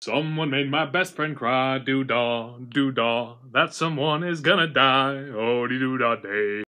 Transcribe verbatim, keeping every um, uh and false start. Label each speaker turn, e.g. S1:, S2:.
S1: Someone made my best friend cry, doo-dah, doo-dah. That someone is gonna die, oh-dee-doo-dah day.